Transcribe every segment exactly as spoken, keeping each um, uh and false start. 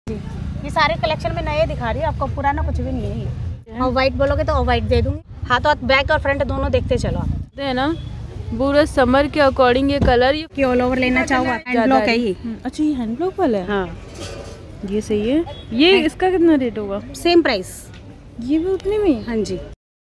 ये सारे कलेक्शन में नए दिखा रही है आपको, पुराना कुछ भी नहीं है ये। और व्हाइट बोलोगे तो व्हाइट दे दूंगी। हाथ और बैक और फ्रंट दोनों देखते चलो आप, है ना। पूरा समर के अकॉर्डिंग ये कलर ये ऑल ओवर लेना चाहो आप, हैंड ब्लॉक है ये। अच्छा ये हैंड ब्लॉक वाला है। हाँ ये सही है। ये इसका कितना रेट होगा? सेम प्राइस, ये भी उतने में? हाँ जी।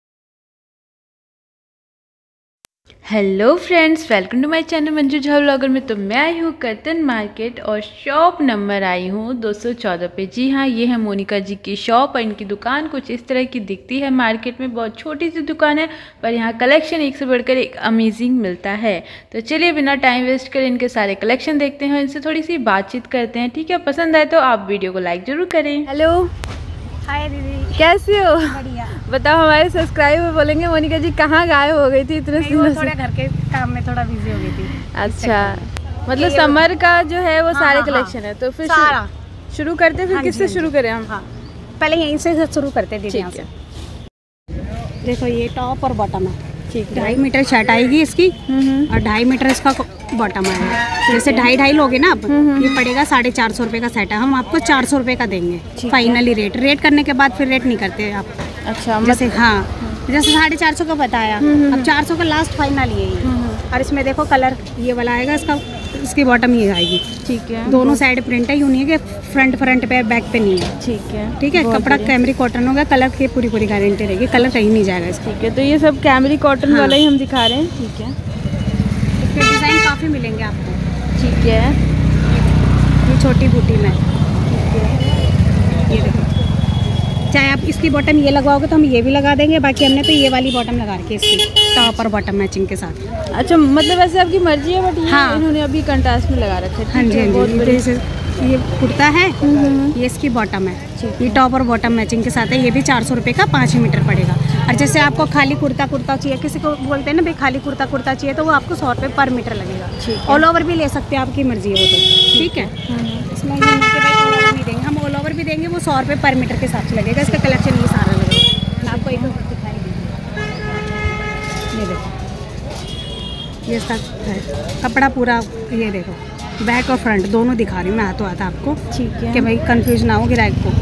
Hello friends, welcome to my channel Manju Jha vlogger में। तो मैं आई हूँ कर्तन मार्केट और शॉप नंबर आई हूँ दो सौ चौदह पे। जी हाँ, ये है मोनिका जी की शॉप और इनकी दुकान कुछ इस तरह की दिखती है। मार्केट में बहुत छोटी सी दुकान है पर यहाँ कलेक्शन एक से बढ़कर एक अमेजिंग मिलता है। तो चलिए बिना टाइम वेस्ट कर इनके सारे कलेक्शन देखते हैं, इनसे थोड़ी सी बातचीत करते हैं। ठीक है, पसंद आए तो आप वीडियो को लाइक ज़रूर करें। हेलो, हाय दीदी, कैसे हो? बढ़िया। बताओ, हमारे सब्सक्राइबर बोलेंगे मोनिका जी कहाँ गायब हो गई थी इतने दिनों से? थोड़ा घर के काम में थोड़ा बिजी हो गई थी। अच्छा, मतलब समर का जो है वो हाँ, सारे हाँ, कलेक्शन है। तो फिर सारा शुरू करते, फिर हाँ किससे जी, शुरू करें हम? हाँ, पहले यहीं से शुरू करते दीदी। यहाँ से देखो, ये टॉप और बॉटम है। ठीक है, ढाई मीटर शर्ट आएगी इसकी और ढाई मीटर इसका बॉटम आएगा। जैसे ढाई ढाई लोगे ना आप, ये पड़ेगा साढ़े चार सौ रुपये का सेट है। हम आपको चार सौ रुपये का देंगे फाइनली रेट। रेट करने के बाद फिर रेट नहीं करते आप। अच्छा, जैसे हाँ, जैसे साढ़े चार सौ का बताया, अब चार सौ का लास्ट फाइनल ये है। और इसमें देखो कलर ये वाला आएगा, इसका इसकी बॉटम ये आएगी। ठीक है, दोनों साइड प्रिंट है, यूँ नहीं है कि फ्रंट फ्रंट पे बैक पे नहीं है। ठीक है, ठीक है। कपड़ा कैमरी कॉटन होगा, कलर की पूरी पूरी गारंटी रहेगी, कलर कहीं नहीं जाएगा इसका। ठीक है। तो ये सब कैमरी कॉटन हाँ। वाला ही हम दिखा रहे हैं। ठीक है, इसके डिज़ाइन काफ़ी मिलेंगे आपको। ठीक है, ये छोटी बूटी में, ये देखो, चाहे आप इसकी बॉटम ये लगवाओगे तो हम ये भी लगा देंगे। बाकी हमने तो ये वाली बॉटम लगा रखी है इसकी, टॉप और बॉटम मैचिंग के साथ। अच्छा, मतलब वैसे आपकी मर्जी है, बट ये हाँ। इन्होंने अभी कंट्रास्ट में लगा रखा है। हाँ जी, हाँ जी। जैसे ये कुर्ता है, ये इसकी बॉटम है, ये टॉप और बॉटम मैचिंग के साथ है। ये भी चार सौ रुपये का पाँच मीटर पड़ेगा। और जैसे आपको खाली कुर्ता कुर्ता चाहिए, किसी को बोलते हैं ना भाई खाली कुर्ता कुर्ता चाहिए, तो वो आपको सौ रुपये पर मीटर लगेगा। ऑल ओवर भी ले सकते हैं, आपकी मर्जी है वो तो। ठीक है, इसमें ये नहीं कि भाई ऑल ओवर नहीं देंगे, हम ऑल ओवर भी देंगे, वो सौ रुपये पर मीटर के हिसाब से लगेगा। इसका कलेक्शन ये सारा लगेगा। मैं आपको एक दिखाई दूँगी, ये देखो, ये इसका है कपड़ा पूरा। ये देखो, बैक और फ्रंट दोनों दिखा रही हूँ मैं हाथों हाथ आपको। ठीक है, कि भाई कंफ्यूज ना हो ग्राहक को।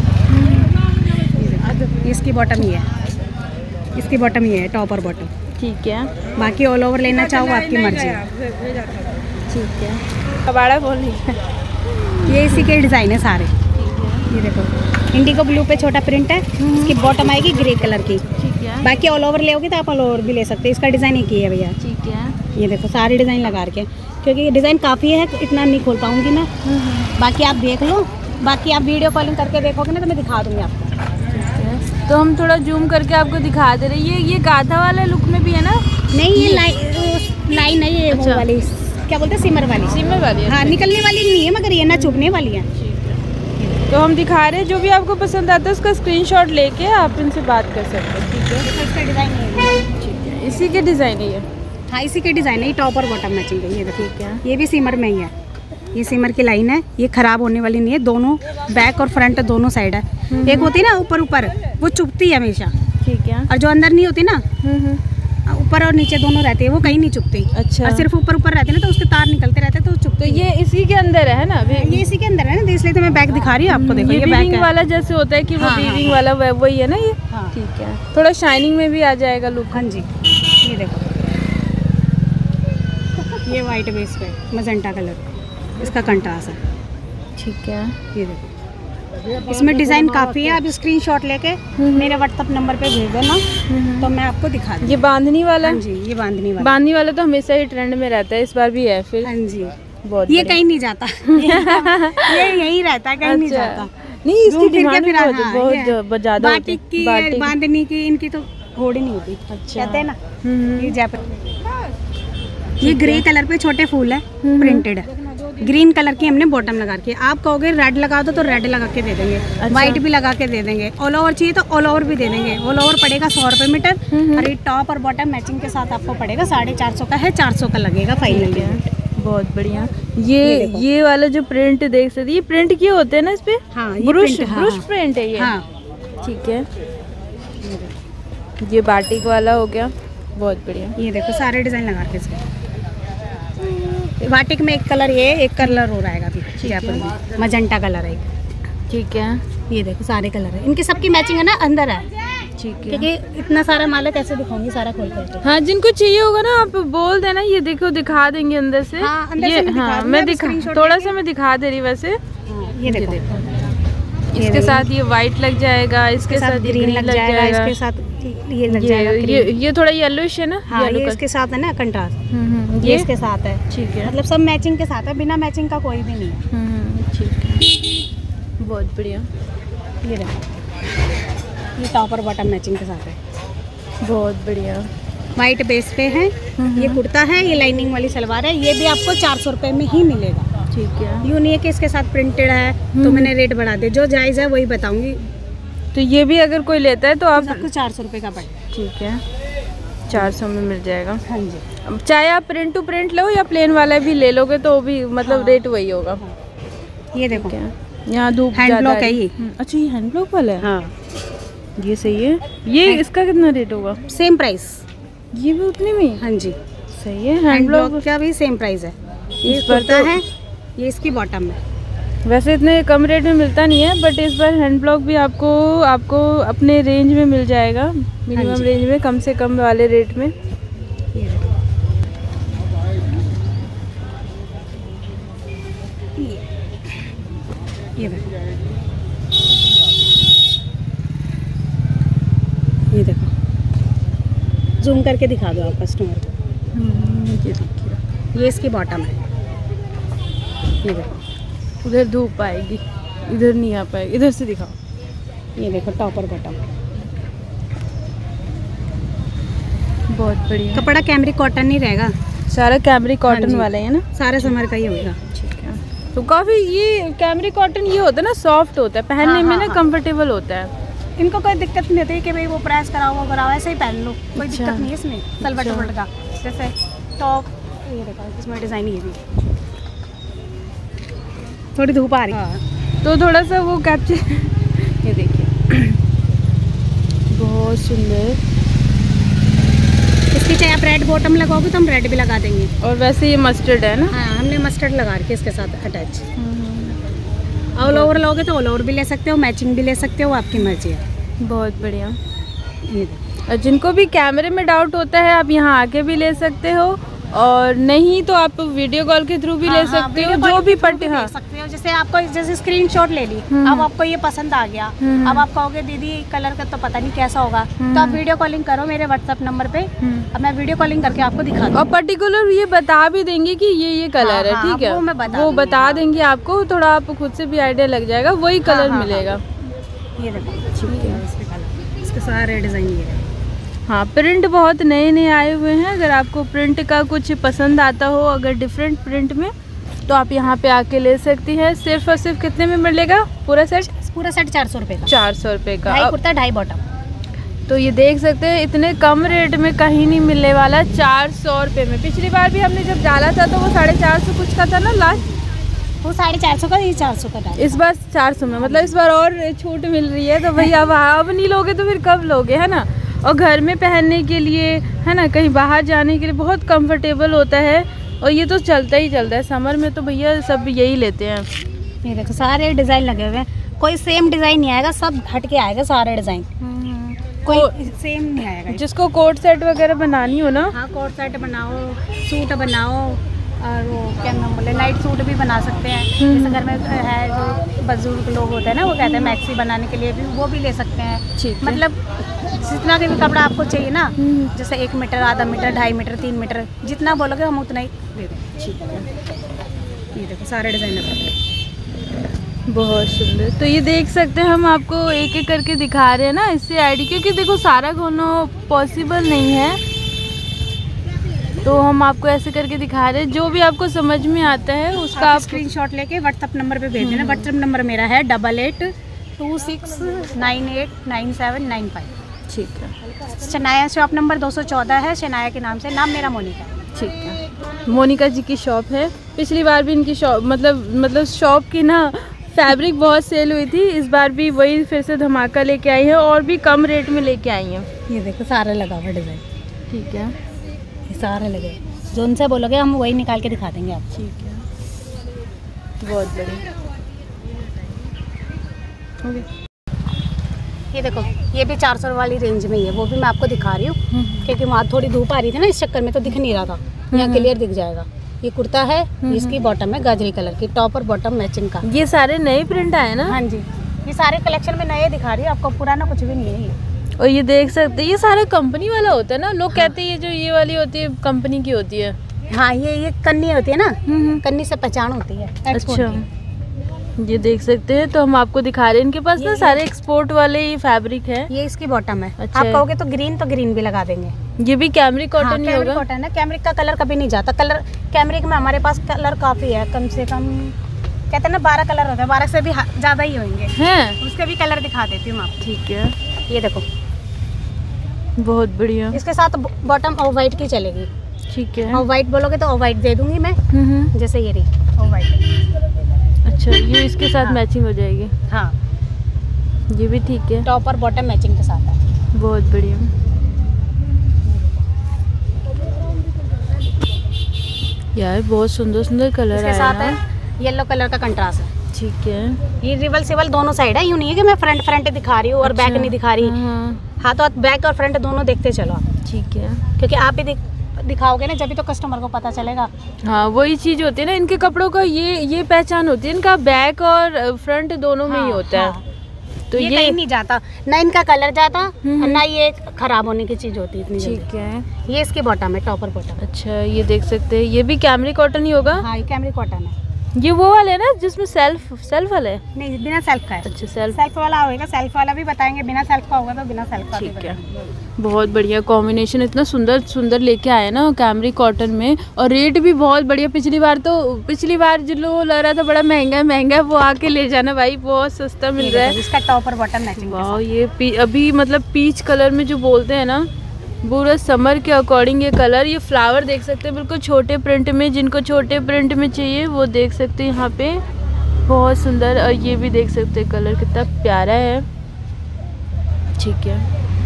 ये इसकी बॉटम ये है, इसकी बॉटम ये है, टॉप और बॉटम। ठीक है, बाकी ऑल ओवर लेना चाहो आपकी मर्जी है। ठीक है। कबाड़ा बोल रही है। ये इसी के डिज़ाइन है सारे। ये देखो, इंडिगो ब्लू पे छोटा प्रिंट है, इसकी बॉटम आएगी ग्रे कलर की। ठीक है, बाकी ऑल ओवर लेओगे तो आप ऑल ओवर भी ले सकते हैं। इसका डिज़ाइन एक ही है भैया। ठीक है, ये देखो, सारे डिज़ाइन लगा रखे हैं, क्योंकि ये डिज़ाइन काफ़ी है, इतना नहीं खोल पाऊँगी मैं। बाकी आप देख लो, बाकी आप वीडियो कॉलिंग करके देखोगे ना तो मैं दिखा दूँगी आपको। तो हम थोड़ा जूम करके आपको दिखा दे रहे हैं। ये ये गाथा वाले लुक में भी है ना? नहीं, ये लाइन लाइन नहीं है, वो वाली क्या बोलते हैं, सिमर वाली। सिमर वाली है। हाँ, निकलने वाली नहीं है, मगर ये ना चुभने वाली है। तो हम दिखा रहे हैं, जो भी आपको पसंद आता है उसका स्क्रीनशॉट लेके आप इनसे बात कर सकते हैं। ठीक है, इसका डिज़ाइन है। ठीक है, इसी के डिज़ाइन है ये। हाँ, इसी के डिज़ाइन है, ये टॉप और बॉटम मैचिंग है। ये देखिए, क्या ये भी सिमर में ही है। ये सिमर की लाइन है, ये खराब होने वाली नहीं है। दोनों बैक और फ्रंट दोनों साइड है। एक होती है ना ऊपर ऊपर, वो चुभती है हमेशा। ठीक है, और जो अंदर नहीं होती ना, ऊपर और नीचे दोनों रहती है, वो कहीं नहीं चुभती। अच्छा, और सिर्फ ऊपर ऊपर रहते हैं ना, तो उसके तार निकलते रहते हैं, तो चुभते। तो ये इसी के अंदर है ना? ये इसी के अंदर है ना, इसलिए तो मैं बैक दिखा रही हूँ आपको। देखो, ये ये बैक वीविंग है वाला जैसे होता है कि वो हाँ, वीविंग हाँ, वाला वह- वही है ना ये? हाँ। ठीक है, थोड़ा शाइनिंग में भी आ जाएगा लुक। हाँ जी, ये देखो, ये वाइट बेस पे मजेंटा कलर, इसका कंट्रास्ट है। ठीक है, ये देखो, इसमें डिज़ाइन काफ़ी है। आप स्क्रीनशॉट लेके मेरे व्हाट्सअप नंबर पे भेज देना, तो मैं आपको दिखा दूँ। ये बांधनी वाला? हाँ जी, ये बांधनी वाला। बांधनी वाला तो हमेशा ही ट्रेंड में रहता है, इस बार भी है फिर। हाँ जी, बहुत ये कहीं नहीं जाता। ये यहीं रहता है, कहीं नहीं अच्छा। जाता। नहीं, इसकी घूम फिर के डिमांड फिर बहुत हाँ, बहुत ये बहुत ज़्यादा होती बाटिक की, है। बाटिक। बांधनी की, इनकी तो होड़ ही नहीं होती। अच्छा, कहते हैं ना, हम्म, ये जयपुर। ये ग्रे कलर पे छोटे फूल है, प्रिंटेड है। ग्रीन कलर की हमने बॉटम लगा रखी है। आप कहोगे रेड लगा दो तो रेड लगा के दे देंगे, व्हाइट भी लगा के दे देंगे। ऑल ओवर चाहिए तो ऑल ओवर भी दे देंगे। ऑल ओवर पड़ेगा सौ रुपये मीटर, और ये टॉप और बॉटम मैचिंग के साथ आपको पड़ेगा साढ़े चार सौ का है, चार सौ का लगेगा फाइनल। बहुत बढ़िया। ये ये, ये वाला जो प्रिंट देख सकते, ये प्रिंट किए होते हैं ना इस पे? हाँ, ये ब्रुश प्रिंट, हाँ, ब्रुश प्रिंट है ये। हाँ, ठीक है, ये बाटिक वाला हो गया, बहुत बढ़िया। ये देखो, सारे डिज़ाइन लगा के इसके। बाटिक में एक कलर ये, एक कलर हो रहेगा अभी जयपुर में, मजेंटा कलर है। ठीक है, ये देखो सारे कलर है, इनकी सबकी मैचिंग है ना अंदर है। ठीक है, क्योंकि इतना सारा माल है, कैसे दिखाऊंगी सारा खोल करके। हाँ जिनको चाहिए होगा ना आप बोल देना, ये देखो दिखा देंगे अंदर से। हाँ, अंदर ये से मैं हाँ दिखा मैं दिखा थोड़ा सा मैं दिखा दे रही वैसे। हाँ, ये देखो, ये देखो इसके साथ ये वाइट लग जाएगा, इसके साथ ग्रीन लग जाएगा, इसके साथ ये लग जाएगा, ये ये थोड़ा येलोइश है ना। हाँ, ये इसके साथ है ना कंट्रास्ट, हम्म, ये इसके साथ है। ठीक है, मतलब सब मैचिंग के साथ है, बिना मैचिंग का कोई भी नहीं है। हम्म, ठीक है, बहुत बढ़िया। ये देखो, ये टॉप और बॉटम मैचिंग के साथ है, बहुत बढ़िया। वाइट बेस पे है। ये कुर्ता है, ये लाइनिंग वाली सलवार है, ये भी आपको चार सौ रुपये में ही मिलेगा। ठीक है, यूँ नहीं है कि इसके साथ प्रिंटेड है तो मैंने रेट बढ़ा दे, जो जायज़ है वही बताऊंगी। तो ये भी अगर कोई लेता है तो आप आपको चार सौ रुपये का पड़ेगा। ठीक है, चार सौ में मिल जाएगा। हाँ जी, चाहे आप प्रिंट टू प्रिंट लो या प्लेन वाला भी ले लोगे तो भी मतलब हाँ। रेट वही होगा। ये देखो, क्या यहाँ धूप हैंड ज़्यादा ब्लॉक है ये। हम्म, अच्छा ये हैंड ब्लॉक वाला है। हाँ, ये सही है। ये इसका कितना रेट होगा? Same price. ये भी उतने में ही? हाँ जी, सही है। हैंड हैंड ब्लॉक ब्लॉक का भी सेम प्राइस है। ये इस पर कुर्ता तो है, ये इसकी बॉटम है। वैसे इतने कम रेट में मिलता नहीं है, बट इस बार हैंड ब्लॉक भी आपको आपको अपने रेंज में मिल जाएगा, मिनिमम जी। रेंज में, कम से कम वाले रेट में। ये देखो, ये ये देखो, ये देखो, जूम करके दिखा दो आप कस्टमर को। ये देखिए, ये इसकी बॉटम है। ये देखो, उधर धूप आएगी, इधर नहीं आ पाएगी, इधर से दिखाओ। ये देखो टॉप और बॉटम। बहुत बढ़िया। कपड़ा कैमरिक कॉटन ही रहेगा, सारा कैमरिक हाँ कॉटन जी। वाला है ना। सारे समर का ही होगा। ठीक है, तो काफ़ी ये कैमरिक कॉटन ये होता है ना, सॉफ्ट होता है, पहनने हाँ, में हाँ, ना हाँ। कंफर्टेबल होता है। इनको कोई दिक्कत नहीं होती कि भाई वो प्रेस कराओ वो कराओ, ऐसे ही पहन लो, कोई अच्छा। दिक्कत नहीं है इसमें। सलवट अच्छा। वलवट का जैसे टॉप, ये देखो इसमें डिज़ाइन ये भी थोड़ी धूप आ रही है। तो थोड़ा सा वो कैप्चर ये देखिए, बहुत सुंदर। इसकी चाहे आप रेड बॉटम लगाओगे तो हम रेड भी लगा देंगे। और वैसे ये मस्टर्ड है ना। हाँ, हमने मस्टर्ड लगा रखी है इसके साथ अटैच। ऑल ओवर लोगे तो ऑल ओवर भी ले सकते हो, मैचिंग भी ले सकते हो, आपकी मर्जी है। बहुत बढ़िया। ये देखो, और जिनको भी कैमरे में डाउट होता है आप यहाँ आके भी ले सकते हो, और नहीं तो आप वीडियो कॉल के थ्रू भी हाँ, ले हाँ, सकते हो, वीडियो जो कॉल भी के थ्रू पट्टी। ले हाँ, सकते हो। जैसे आपको जैसे स्क्रीनशॉट ले ली, हम्म, अब आपको ये पसंद आ गया, हम्म, अब आप कहोगे दीदी कलर का तो पता नहीं कैसा होगा, तो आप वीडियो कॉलिंग करो मेरे व्हाट्सएप नंबर पे, अब मैं वीडियो कॉलिंग करके आपको दिखा दूँ। और पर्टिकुलर ये बता भी देंगे कि ये ये कलर है। हाँ, ठीक है, वो मैं बता वो दूंगी, बता हाँ। देंगे आपको, थोड़ा आपको खुद से भी आइडिया लग जाएगा, वही हाँ, कलर हाँ, मिलेगा। ये देखो, ठीक है, इसके कलर, इसके सारे डिज़ाइन ये है। हाँ, प्रिंट बहुत नए नए आए हुए हैं। अगर आपको प्रिंट का कुछ पसंद आता हो, अगर डिफरेंट प्रिंट में, तो आप यहाँ पे आके ले सकती हैं। सिर्फ और सिर्फ कितने में मिलेगा पूरा सेट? पूरा सेट चार सौ रुपये का, चार सौ रुपये का। ढाई अब- कुर्ता ढाई बॉटम। तो ये देख सकते हैं, इतने कम रेट में कहीं नहीं मिलने वाला, चार सौ रुपये में। पिछली बार भी हमने जब डाला था तो वो साढ़े चार सौ कुछ का था ना लास्ट, वो साढ़े चार सौ का, ये चार सौ का डाल। इस बार चार सौ में, मतलब इस बार और छूट मिल रही है। तो भाई अब अब नहीं लोगे तो फिर कब लोगे, है ना। और घर में पहनने के लिए, है ना, कहीं बाहर जाने के लिए बहुत कंफर्टेबल होता है, और ये तो चलता ही चलता है। समर में तो भैया सब यही लेते हैं। ये देखो सारे डिज़ाइन लगे हुए हैं, कोई सेम डिज़ाइन नहीं आएगा, सब हट के आएगा सारे डिज़ाइन, कोई सेम नहीं आएगा। जिसको कोट सेट वगैरह बनानी हो ना, हाँ, कोट सेट बनाओ, सूट बनाओ, और वो क्या नाम बोले, नाइट सूट भी बना सकते हैं। जैसे घर में है जो बुजुर्ग लोग होते हैं ना, वो कहते हैं मैक्सी बनाने के लिए भी वो भी ले सकते हैं। ठीक है। मतलब जितना भी कपड़ा आपको चाहिए ना, हम्म। जैसे एक मीटर, आधा मीटर, ढाई मीटर, तीन मीटर, जितना बोलोगे हम उतना ही दे देंगे। ठीक है, ये देखो सारे डिज़ाइन लगे, बहुत सुंदर। तो ये देख सकते हैं, हम आपको एक एक करके दिखा रहे हैं ना, इससे आईडी, क्योंकि देखो सारा खोना पॉसिबल नहीं है, तो हम आपको ऐसे करके दिखा रहे हैं। जो भी आपको समझ में आता है उसका आप आप स्क्रीनशॉट लेके व्हाट्सएप नंबर पे भेज देना। व्हाट्सएप नंबर मेरा है double eight two six nine eight nine seven nine five. ठीक है, शनाया शॉप नंबर दो सौ चौदह है, शनाया के नाम से। नाम मेरा मोनिका है। ठीक है। मोनिका जी की शॉप है। पिछली बार भी इनकी शॉप, मतलब मतलब शॉप की ना फैब्रिक बहुत सेल हुई थी, इस बार भी वही फिर से धमाका लेके आई है, और भी कम रेट में लेके आई हैं। ये देखो सारे लगा हुआ डिज़ाइन, ठीक है, ये सारे लगे, जो उनसे बोलोगे हम वही निकाल के दिखा देंगे आपको। ठीक है, बहुत बढ़िया। ये देखो, ये भी चार सौ वाली रेंज में ही है, वो भी मैं आपको दिखा रही हूँ क्योंकि वहाँ थोड़ी धूप आ रही थी ना, इस चक्कर में तो दिख नहीं रहा था। यहाँ क्लियर दिख जाएगा। ये कुर्ता है, इसकी बॉटम है गाजरी कलर की, टॉप और बॉटम मैचिंग का। ये सारे नए प्रिंट आए ना? हाँ जी, ये सारे कलेक्शन में नए दिखा रही हूँ आपको, पुराना कुछ भी नहीं है ये। और ये देख सकते हैं, ये सारा कंपनी वाला होता है ना। लोग हाँ। कहते हैं ये जो ये वाली होती है कंपनी की होती है। हाँ, ये ये कन्नी होती है ना, कन्नी से पहचान होती है। अच्छा, ये देख सकते हैं। तो हम आपको दिखा रहे हैं, इनके पास ना सारे एक्सपोर्ट वाले ये फैब्रिक है। ये इसकी बॉटम है। अच्छा, आप कहोगे तो ग्रीन तो ग्रीन भी लगा देंगे। ये भी कैमरिक कॉटन हाँ, ही होगा। कॉटन है, कैमरिक का कलर कभी नहीं जाता। कलर कैमरिक में हमारे पास कलर काफी है, कम से कम कहते हैं ना बारह कलर होते हैं, बारह से भी ज्यादा ही होंगे हैं। उसके भी कलर दिखा देती हूँ आपको। ठीक है, ये देखो, बहुत बढ़िया। इसके साथ बॉटम ऑफ वाइट की चलेगी। ठीक है, ऑफ वाइट बोलोगे तो ऑफ वाइट दे दूंगी मैं, जैसे ये रही ऑफ वाइट। अच्छा, ये इसके साथ हाँ। मैचिंग हो जाएगी। हाँ, ये भी ठीक है, टॉप और बॉटम मैचिंग के साथ है। बहुत बढ़िया। यार बहुत सुंदर सुंदर कलर इसके साथ है, येलो कलर का कंट्रास्ट है। ठीक है, ये रिवर्सिबल दोनों साइड है, यूँ नहीं है कि मैं फ्रंट फ्रंट दिखा रही हूँ और बैक नहीं दिखा रही। हाँ, तो आप बैक और फ्रंट दोनों देखते चलो आप। ठीक है, क्योंकि आप ही दिखाओगे ना, जब भी तो कस्टमर को पता चलेगा। हाँ, वही चीज होती है ना इनके कपड़ों का, ये ये पहचान होती है इनका, बैक और फ्रंट दोनों हाँ, में ही होता हाँ। है। तो ये, ये कहीं नहीं जाता, ना इनका कलर जाता और ना ये खराब होने की चीज होती है। ठीक है, ये इसकी बॉटम है, टॉप और बॉटम। अच्छा, ये देख सकते हैं, ये भी कैमरिक कॉटन ही होगा। हाँ, ये कैमरिक कॉटन है। ये वो वाले है ना जिसमें सेल्फ सेल्फ वाला है? नहीं, बिना सेल्फ का है। अच्छा, सेल्फ सेल्फ वाला होगा, सेल्फ वाला भी बताएंगे, बिना सेल्फ का होगा तो बिना सेल्फ का। ठीक है, बहुत बढ़िया कॉम्बिनेशन, इतना सुंदर सुंदर लेके आए ना कैमरिक कॉटन में, और रेट भी बहुत बढ़िया। पिछली बार तो पिछली बार जो लोग लग रहा था बड़ा महंगा महंगा, वो आके ले जाना भाई, बहुत सस्ता मिल रहा है। इसका टॉप और बॉटम मैचिंग। वाह, ये अभी मतलब पीच कलर में जो बोलते हैं ना, पूरा समर के अकॉर्डिंग ये कलर। ये फ्लावर देख सकते हैं बिल्कुल छोटे प्रिंट में, जिनको छोटे प्रिंट में चाहिए वो देख सकते हैं यहाँ पे, बहुत सुंदर। और ये भी देख सकते हैं कलर कितना प्यारा है। ठीक है,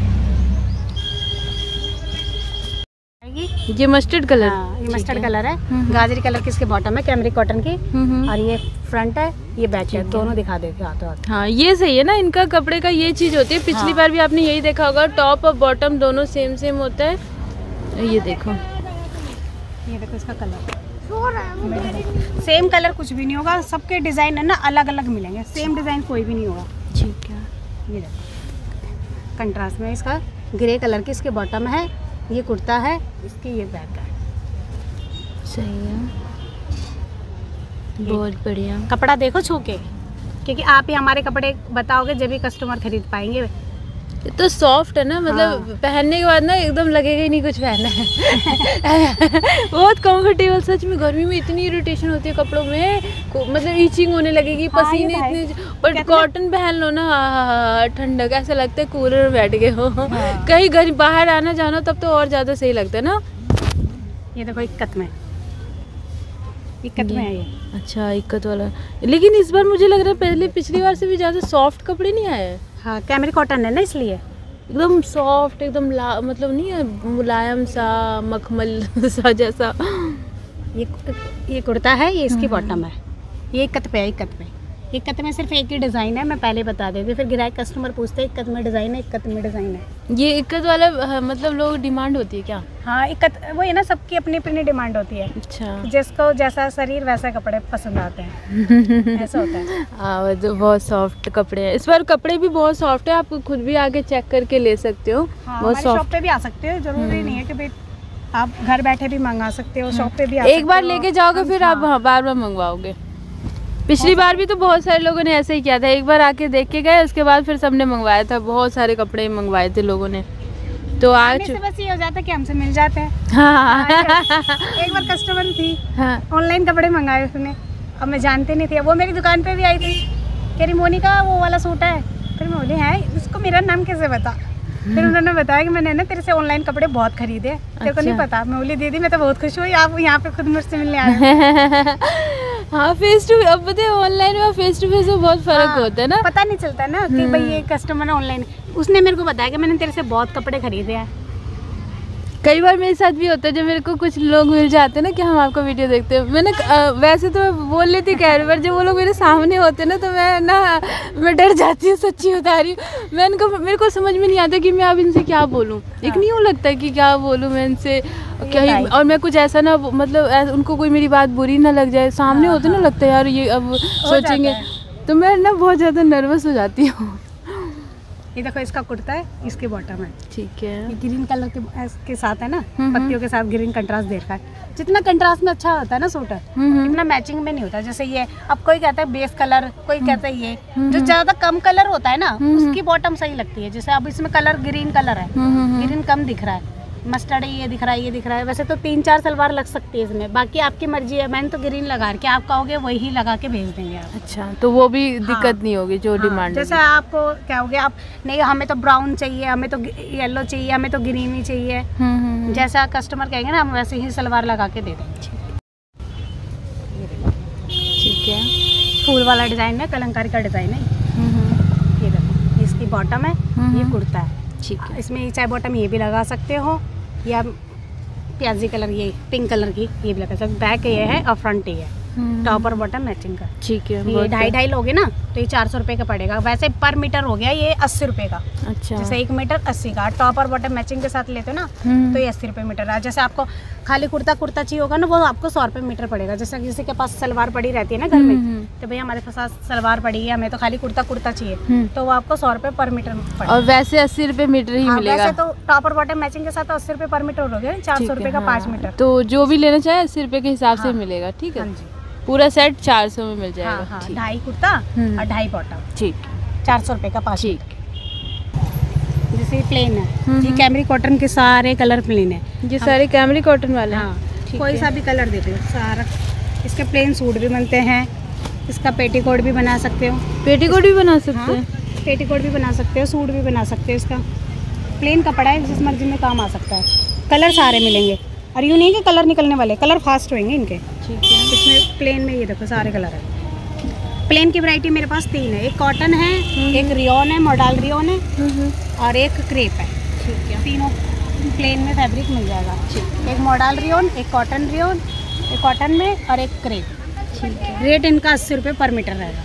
ये मस्टर्ड कलर। हाँ, ये मस्टर्ड कलर है, गाजरी कलर की इसके बॉटम है, कैमरिक कॉटन की, और ये फ्रंट है, ये बैक है, दोनों दिखा देते हाथों हाथ। हाँ, ये सही है ना, इनका कपड़े का ये चीज होती है। पिछली हाँ। बार भी आपने यही देखा होगा, टॉप और बॉटम दोनों सेम सेम होता है। ये देखो, ये देखो इसका कलर सेम कलर कुछ भी नहीं होगा, सबके डिजाइन है ना अलग अलग मिलेंगे, सेम डिजाइन कोई भी नहीं होगा। ठीक है, ये देखो कंट्रास्ट में इसका ग्रे कलर की इसके बॉटम है, ये कुर्ता है, इसकी ये बैक है। सही है, बहुत बढ़िया। कपड़ा देखो छू के, क्योंकि आप ही हमारे कपड़े बताओगे जब भी कस्टमर खरीद पाएंगे। ये तो सॉफ्ट है ना, मतलब हाँ। पहनने के बाद ना एकदम लगेगा ही नहीं कुछ पहना है। बहुत कंफर्टेबल, सच में गर्मी में इतनी इरिटेशन होती है कपड़ों में, मतलब ईचिंग होने लगेगी, हाँ, पसीने इतने, बट कॉटन पहन लो ना, ठंडक, ऐसा लगता है कूलर में बैठ गए हो। हाँ। कहीं घर बाहर आना जाना तब तो और ज़्यादा सही लगता है ना। ये देखो इक्कत में, इक्कत में है ये। अच्छा, इक्कत वाला, लेकिन इस बार मुझे लग रहा है पहले पिछली बार से भी ज़्यादा सॉफ्ट कपड़े नहीं आए। हाँ, कैमरिक कॉटन है ना, इसलिए एकदम सॉफ्ट, एकदम मतलब नहीं है, मुलायम सा, मखमल सा जैसा। ये ये कुर्ता है, ये इसकी बॉटम है, ये इक्कत पे है। इक्कत पे इक्कत में सिर्फ एक ही डिज़ाइन है, मैं पहले बता देती, फिर ग्राहक कस्टमर पूछते हैं इक्कत में डिज़ाइन है, इक्कत में डिज़ाइन है। ये इक्कत वाला मतलब लोग डिमांड होती है क्या? हाँ, इक्कत वो है ना, सबकी अपनी अपनी डिमांड होती है। अच्छा, जिसको जैसा शरीर वैसा कपड़े पसंद आते हैं। ऐसा होता है। हाँ, तो बहुत सॉफ्ट कपड़े हैं इस बार, कपड़े भी बहुत सॉफ्ट है, आप खुद भी आके चेक करके ले सकते हो। हाँ, बहुत शॉप पे भी आ सकते हो, जरूरी नहीं है कि भाई आप घर बैठे भी मंगा सकते हो, शॉप पे भी आ सकते हो। एक बार लेके जाओगे फिर आप बार बार मंगवाओगे। पिछली बार भी तो बहुत सारे लोगों ने ऐसे ही किया था, एक बार आके देख के गए, उसके बाद फिर सबने मंगवाया था, बहुत सारे कपड़े मंगवाए थे लोगों ने। तो आज से बस ये हो जाता है कि हमसे मिल जाते हैं। हाँ। एक बार कस्टमर थी, ऑनलाइन कपड़े मंगाए उसने, अब मैं जानती नहीं थी, वो मेरी दुकान पे भी आई थी, कह रही मोनिका वो वाला सूट है, फिर मैं बोली है, उसको मेरा नाम कैसे बता, फिर उन्होंने बताया कि मैंने ना तेरे से ऑनलाइन कपड़े बहुत खरीदे, तेरे अच्छा। को नहीं पता। मैं बोली दीदी मैं तो बहुत खुश हुई, आप यहाँ पे खुद मुझसे मिलने आए। हाँ, फेस टू, अब पता है ऑनलाइन और फेस टू फेस में बहुत फर्क हाँ, होता है ना, पता नहीं चलता ना कि भाई ये कस्टमर ऑनलाइन। उसने मेरे को बताया कि मैंने तेरे से बहुत कपड़े खरीदे हैं। कई बार मेरे साथ भी होता है, जब मेरे को कुछ लोग मिल जाते हैं ना कि हम आपका वीडियो देखते हैं, मैंने आ, वैसे तो मैं बोल लेती कह बार, जब वो लोग मेरे सामने होते हैं ना तो मैं ना मैं डर जाती हूँ, सच्ची बता रही हूँ। मैं इनको मेरे को समझ में नहीं आता कि मैं अब इनसे क्या बोलूँ। हाँ। एक नहीं वो लगता है कि क्या बोलूँ मैं इनसे क्या ही, और मैं कुछ ऐसा ना मतलब उनको कोई मेरी बात बुरी ना लग जाए, सामने हाँ, होते ना हाँ। लगता है यार ये अब सोचेंगे, तो मैं ना बहुत ज़्यादा नर्वस हो जाती हूँ। ये देखो इसका कुर्ता है, इसकी बॉटम है। ठीक है। ये ग्रीन कलर के के साथ है ना, पत्तियों के साथ ग्रीन कंट्रास्ट दे रखा है। जितना कंट्रास्ट में अच्छा होता है ना सूट, इतना मैचिंग में नहीं होता। जैसे ये अब कोई कहता है बेस कलर, कोई कहता है ये जो ज्यादा कम कलर होता है ना उसकी बॉटम सही लगती है। जैसे अब इसमें कलर ग्रीन कलर है, ग्रीन कम दिख रहा है, मस्टर्ड ये दिख रहा है, ये दिख रहा है। वैसे तो तीन चार सलवार लग सकती है इसमें, बाकी आपकी मर्जी है। मैंने तो ग्रीन लगा के आप कहोगे वही लगा के भेज देंगे आप। अच्छा, तो वो भी दिक्कत हाँ, नहीं होगी जो हाँ, डिमांड। जैसे आपको क्या होगे, आप नहीं हमें तो ब्राउन चाहिए, हमें तो येलो चाहिए, हमें तो ग्रीन ही चाहिए, जैसा कस्टमर कहेंगे ना हम वैसे ही सलवार लगा के दे देंगे। ठीक है। फूल वाला डिजाइन है, कलंकारी का डिजाइन है। ये देखो इसकी बॉटम है, ये कुर्ता है। ठीक है। इसमें चाहे बॉटम ये भी लगा सकते हो या प्याजी कलर ये पिंक कलर की ये भी लगा सकते। बैक ये है और फ्रंट ये है, टॉप और बॉटम मैचिंग का। ठीक है। ये ढाई ढाई लोगे ना तो ये चार सौ रुपये का पड़ेगा। वैसे पर मीटर हो गया ये अस्सी रुपये का। अच्छा। जैसे एक मीटर अस्सी का, टॉप और बॉटम मैचिंग के साथ लेते हो ना तो ये अस्सी रुपये मीटर है। जैसे आपको खाली कुर्ता कुर्ता चाहिए होगा ना वो आपको सौ रुपये मीटर पड़ेगा। जैसे किसी के पास सलवार पड़ी रहती है ना घर में, तो भैया हमारे पास सलवार पड़ी है, हमें तो खाली कुर्ता कुर्ता चाहिए, तो वो आपको सौ रुपये पर मीटर पड़ेगा। और वैसे अस्सी रुपये मीटर ही मिलेगा। वैसे तो टॉप और बॉटम मैचिंग के साथ अस्सी रुपये पर मीटर हो गया, चार सौ रुपये का पाँच मीटर। तो जो भी लेना चाहे अस्सी रुपये के हिसाब से मिलेगा। ठीक है, पूरा सेट चार सौ में मिल जाएगा। हाँ, हाँ, ढाई कुर्ता और ढाई बॉटम। ठीक, चार सौ रुपये का पाँच। ठीक। जैसे प्लेन है, ये कैमरी कॉटन के सारे कलर प्लेन है। ये सारे कैमरी कॉटन वाले। हाँ, कोई सा भी कलर दे दो सारा। इसके प्लेन सूट भी बनते हैं, इसका पेटीकोट भी बना सकते हो। पेटीकोट भी बना सकते हैं? पेटीकोट भी बना सकते हो, सूट भी बना सकते हो। इसका प्लेन कपड़ा है, जिस मर्जी में काम आ सकता है। कलर सारे मिलेंगे और यूँ नहीं कि कलर निकलने वाले, कलर फास्ट होंगे इनके। ठीक है। इसमें प्लेन में ये देखो सारे कलर है। प्लेन की वैरायटी मेरे पास तीन है, एक कॉटन है, एक रियोन है, मॉडल रियोन है और एक क्रेप है। ठीक है। तीनों प्लेन में फैब्रिक मिल जाएगा। ठीक। एक मॉडल रियोन, एक कॉटन रियोन, एक कॉटन में और एक क्रेप। ठीक है। रेट इनका अस्सी रुपये पर मीटर रहेगा।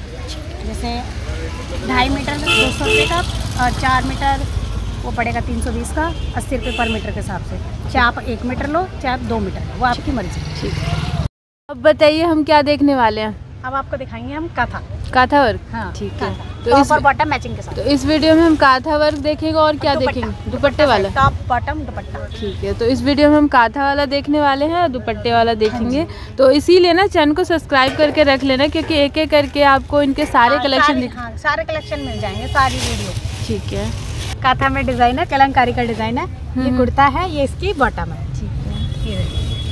जैसे ढाई मीटर दो सौ रुपये का और चार मीटर वो पड़ेगा तीन सौ बीस का, अस्सी रुपये पर मीटर के हिसाब से। चाहे आप एक मीटर लो चाहे आप दो मीटर लो, वो आपकी मर्जी। ठीक है। अब बताइए हम क्या देखने वाले हैं? अब आपको दिखाएंगे हम काथा। काथा वर्क। हाँ, ठीक है। तो इस बॉटम मैचिंग के साथ। तो इस वीडियो में हम काथा वर्क देखेंगे और क्या देखेंगे? दुपट्टे वाला। टॉप बॉटम दुपट्टा। ठीक है। तो इस वीडियो में हम काथा वाला देखने वाले हैं और दुपट्टे वाला देखेंगे। तो इसीलिए ना चैनल को सब्सक्राइब करके रख लेना, क्योंकि एक एक करके आपको इनके सारे कलेक्शन दिख सारे कलेक्शन मिल जाएंगे, सारी वीडियो। ठीक है। काथा में डिजाइन है, कलंकारी का डिजाइन है। ये कुर्ता है, ये इसकी बॉटम है। ठीक है। ये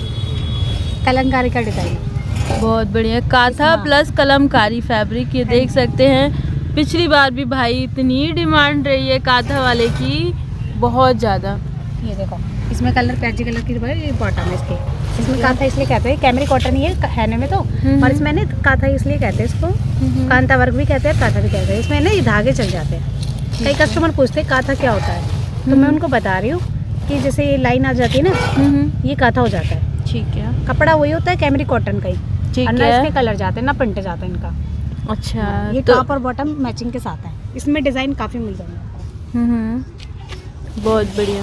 कलंकारी का डिजाइन है, बहुत बढ़िया। काथा प्लस कलमकारी फैब्रिक, ये देख सकते हैं। पिछली बार भी भाई इतनी डिमांड रही है काथा वाले की, बहुत ज़्यादा। ये देखो इसमें कलर प्याजी कलर की ये बॉटम है इसकी। इसमें काथा इसलिए कहते हैं, कैमरी कॉटन ही है हैने में तो, और इसमें ना काथा इसलिए कहते हैं इसको, कांता वर्क भी कहते हैं, काथा भी कहते हैं। इसमें ना ये धागे चल जाते हैं। कई कस्टमर पूछते हैं काथा क्या होता है, तो मैं उनको बता रही हूँ कि जैसे ये लाइन आ जाती है ना, ये काथा हो जाता है। ठीक है। कपड़ा वही होता है कैमरी कॉटन का ही। ठीक है। इसके कलर जाते हैं ना, प्रिंट जाता है इनका। अच्छा। ये तो टॉप और बॉटम मैचिंग के साथ है। इसमें डिजाइन काफी मिल जाएंगे। हम्म, बहुत बढ़िया।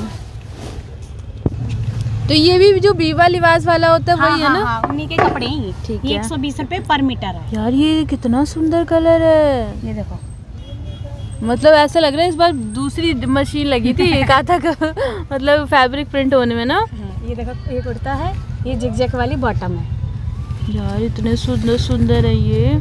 तो ये भी जो बीवा लिबास वाला होता है हाँ, वही हाँ, है ना? हाँ, उन्हीं के कपड़े ही। ठीक है। एक सौ बीस रुपए पर मीटर है। यार ये कितना सुंदर कलर है, ये देखो। मतलब ऐसा लग रहा है इस बार दूसरी मशीन लगी थी काथा का मतलब फैब्रिक प्रिंट होने में ना। ये देखो ये कुर्ता है, ये जिगजैग वाली बॉटम है। यार इतने सुंदर सुंदर है ये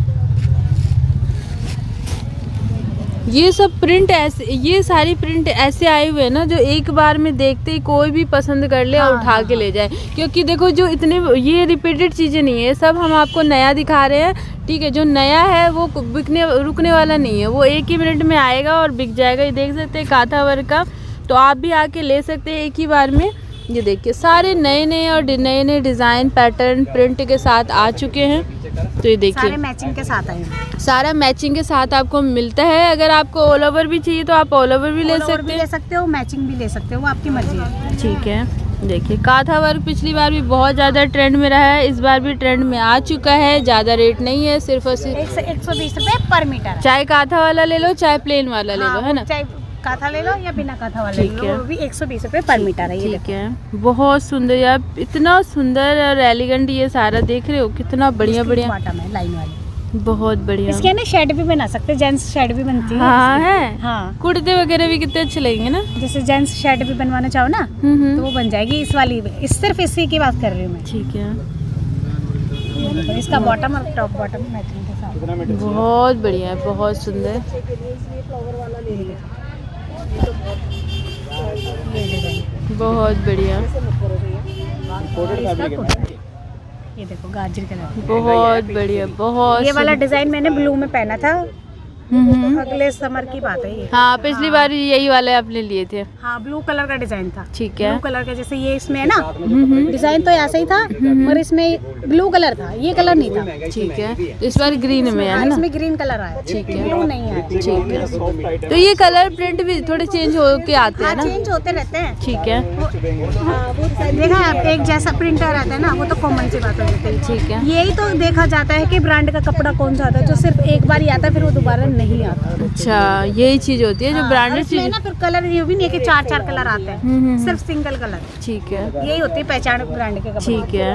ये सब प्रिंट ऐसे, ये सारी प्रिंट ऐसे आए हुए हैं ना जो एक बार में देखते ही कोई भी पसंद कर ले। हाँ, और उठा हाँ, के ले जाए। क्योंकि देखो जो इतने ये रिपीटेड चीज़ें नहीं है, सब हम आपको नया दिखा रहे हैं। ठीक है। जो नया है वो बिकने रुकने वाला नहीं है, वो एक ही मिनट में आएगा और बिक जाएगा। ये देख सकते हैं काथा वर्क का, तो आप भी आके ले सकते हैं एक ही बार में। ये देखिए सारे नए नए और नए नए डिज़ाइन पैटर्न प्रिंट के साथ आ चुके हैं। तो ये देखिए सारे मैचिंग के साथ आए, सारा मैचिंग के साथ आपको मिलता है। अगर आपको ऑल ओवर भी चाहिए तो आप ऑल ओवर भी ले सकते भी ले सकते हो, मैचिंग भी ले सकते हो, वो आपकी मर्जी है। ठीक है। देखिए काथा वर्क पिछली बार भी बहुत ज़्यादा ट्रेंड में रहा है, इस बार भी ट्रेंड में आ चुका है। ज़्यादा रेट नहीं है, सिर्फ और सिर्फ एक सौ एक सौ बीस रुपये पर मीटर। चाहे काथा वाला ले लो चाहे प्लेन वाला ले हाँ, लो, है ना। चाहे काथा ले लो या बिना काथा वाला ले ठीक लो, है। वो भी एक सौ बीस रुपये पर मीटर है। ये ठीक है, बहुत सुंदर यार, इतना सुंदर और एलिगेंट ये सारा देख रहे हो, कितना बढ़िया बढ़िया बॉटम है लाइन वाली, बहुत बढ़िया। इसके ना शेड भी बना सकते हैं, जेंट्स शेड भी बनती है। हाँ है, हाँ, कुर्ते वगैरह भी कितने अच्छे लगेंगे ना। जैसे जेंट्स शेड भी बनवाना चाहो ना हम्म तो वो बन जाएगी इस वाली, इस सिर्फ इसी की बात कर रही हूँ मैं। ठीक है, ये देखो, इसका बॉटम और टॉप बॉटम मैचिंग के साथ बहुत बढ़िया है, बहुत सुंदर। बहुत बढ़िया, ये देखो गाजर कलर, बहुत बढ़िया, बहुत ये वाला डिजाइन मैंने ब्लू में पहना था, हम्म अगले समर की बात है ये। हाँ पिछली बार यही वाले आपने लिए थे। हाँ, ब्लू कलर का डिजाइन था। ठीक है, ब्लू कलर का, जैसे ये इसमें है ना, हम्म डिजाइन तो ऐसा ही था और इसमें ब्लू कलर था, ये कलर नहीं था। ठीक है, इस बार ग्रीन में है हाँ, ना। इसमें ग्रीन कलर आया, ठीक है, ब्लू नहीं आया। ठीक है, तो ये कलर प्रिंट भी थोड़े चेंज हो के आते हैं हाँ, ना। चेंज होते रहते हैं। ठीक है, हाँ, वो देखा आप, एक जैसा प्रिंटर रहता है ना, वो तो कॉमन सी बात हो जाती है। ठीक है, यही तो देखा जाता है कि ब्रांड का कपड़ा कौन सा आता है, जो सिर्फ एक बार ही आता है फिर वो दोबारा नहीं आता। अच्छा यही चीज होती है जो हाँ, ब्रांडेड इसमें चीज। ना फिर कलर ये भी नहीं है कि चार चार कलर आते हैं, हम्म, हम्म, सिर्फ सिंगल कलर। ठीक है, यही होती है पहचान ब्रांड के कपड़े। ठीक है,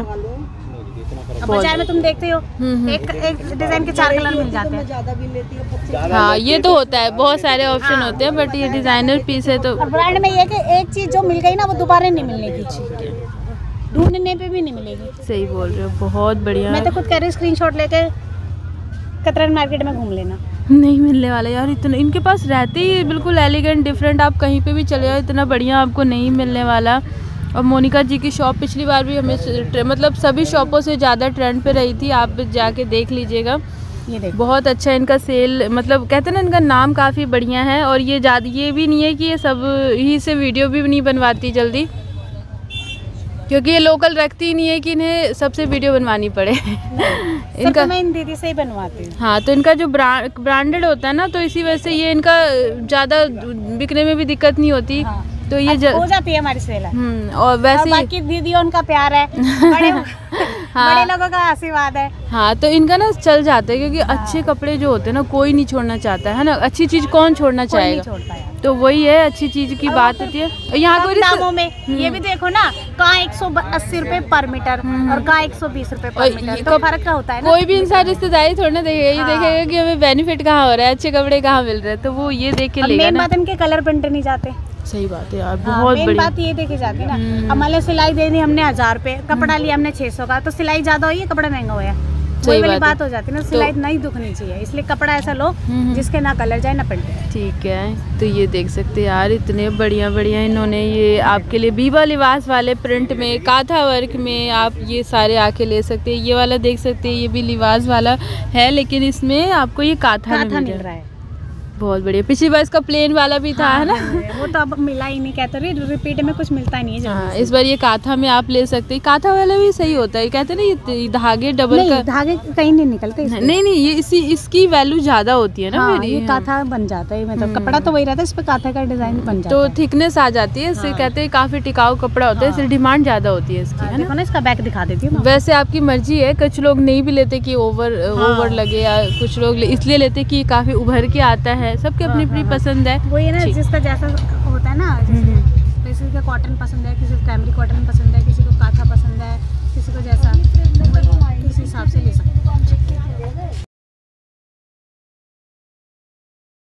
अब बाजार में तुम देखते हो हम्म, एक एक डिजाइन के चार कलर मिल जाते हैं। हाँ ये तो होता है, बहुत सारे ऑप्शन हाँ। होते हैं, बट ये डिजाइनर पीस है तो। और ब्रांड में ये है कि एक चीज जो मिल गई ना वो दोबारा नहीं मिलने की, ढूंढने पे भी नहीं मिलेगी। सही बोल रहे हो, बहुत बढ़िया। मैं तो खुद कह रही हूँ स्क्रीनशॉट लेके कतरन मार्केट में घूम लेना। नहीं मिलने वाला यार, इतना इनके पास रहते ही बिल्कुल एलिगेंट डिफरेंट, आप कहीं पे भी चले जाओ इतना बढ़िया आपको नहीं मिलने वाला। और मोनिका जी की शॉप पिछली बार भी हमें मतलब सभी शॉपों से ज़्यादा ट्रेंड पे रही थी, आप जाके देख लीजिएगा। ये देखो, बहुत अच्छा इनका सेल, मतलब कहते हैं ना इनका नाम काफ़ी बढ़िया है। और ये ज़्यादा ये भी नहीं है कि ये सब ही से वीडियो भी नहीं बनवाती जल्दी, क्योंकि ये लोकल रखती ही नहीं है कि इन्हें सबसे वीडियो बनवानी पड़े। इनका मैं इन दीदी से ही बनवाती हूँ। हाँ, तो इनका जो ब्रांड ब्रांडेड होता है ना, तो इसी वजह से ये इनका ज़्यादा बिकने में भी दिक्कत नहीं होती। हाँ। तो ये ज... हो जाती है हमारी सेल। हम्म, और वैसे बाकी दीदियों उनका प्यार है, बड़े हाँ। बड़े लोगों का आशीर्वाद है। हाँ, तो इनका ना चल जाता है, क्योंकि अच्छे कपड़े जो होते हैं ना कोई नहीं छोड़ना चाहता है ना, अच्छी चीज़ कौन छोड़ना कोई नहीं चाहेगा। छोड़ता है। तो वही है, अच्छी चीज़ की बात होती है। और यहाँ कम कोई दामों में ये भी देखो ना, कहाँ एक सौ अस्सी रुपए पर मीटर और कहाँ एक सौ बीस रुपए और पर मीटर, ये तो कब- फर्क का होता है ना। कोई भी इंसान रिश्तेदारी थोड़ी ना देखेगा, ये हाँ। देखेगा कि हमें बेनिफिट कहाँ हो रहा है, अच्छे कपड़े कहाँ मिल रहे हैं, तो वो ये देख के अब लेगा मेन ना। बात इनके कलर प्रिंट नहीं जाते। सही बात है यार, हाँ, बहुत मेन बढ़िया। बात ये देखी जाती है हम्म। ना। अब मान लो सिलाई देनी हमने हजार रुपए, कपड़ा लिया हमने छह सौ का, तो सिलाई ज्यादा हुई है, कपड़ा महंगा हुआ है। वही वाली बात बात हो जाती है ना, सिलाई नहीं दुखनी चाहिए, इसलिए कपड़ा ऐसा लो हम्म। जिसके ना कलर जाए ना प्रिंट। ठीक है, तो ये देख सकते हैं यार, इतने बढ़िया बढ़िया इन्होंने ये आपके लिए बीबा लिबास वाले प्रिंट में, काथा वर्क में आप ये सारे आके ले सकते हैं। ये वाला देख सकते हैं, ये भी लिबास वाला है, लेकिन इसमें आपको ये काथा में काथा मिल मिल रहा है। रहा है। बहुत बढ़िया। पिछली बार इसका प्लेन वाला भी था, है ना। वो तो अब मिला ही नहीं, कहते रही रिपीट में कुछ मिलता नहीं है जल्दी हाँ, से। इस बार ये काथा में आप ले सकते हैं। काथा वाला भी सही होता है, कहते हैं ना ये धागे डबल नहीं, का। धागे कहीं नहीं निकलते इससे। नहीं नहीं, ये इसी इसकी वैल्यू ज्यादा होती है ना हाँ, मेरी। ये काथा बन जाता है, मतलब कपड़ा तो वही रहता है, इस पे काथा का डिजाइन बन जाता तो है। थिकनेस आ जाती है, इससे हाँ। कहते हैं काफी टिकाऊ कपड़ा होता है, इसलिए डिमांड ज्यादा होती है इसकी, हाँ, है ना। देखो ना, इसका बैक दिखा देती हूँ। वैसे आपकी मर्जी है, कुछ लोग नहीं भी लेते कि ओवर ओवर लगे, या कुछ लोग ले- इसलिए लेते कि काफी उभर के आता है। सबकी अपनी अपनी पसंद है। वो ये ना, ठीक। जिसका जैसा होता है ना, जैसे किसी को कॉटन पसंद है, किसी को कैमरी कॉटन पसंद है, किसी को काथा पसंद है, किसी को जैसा, वही किस हिसाब से ले सकते हैं।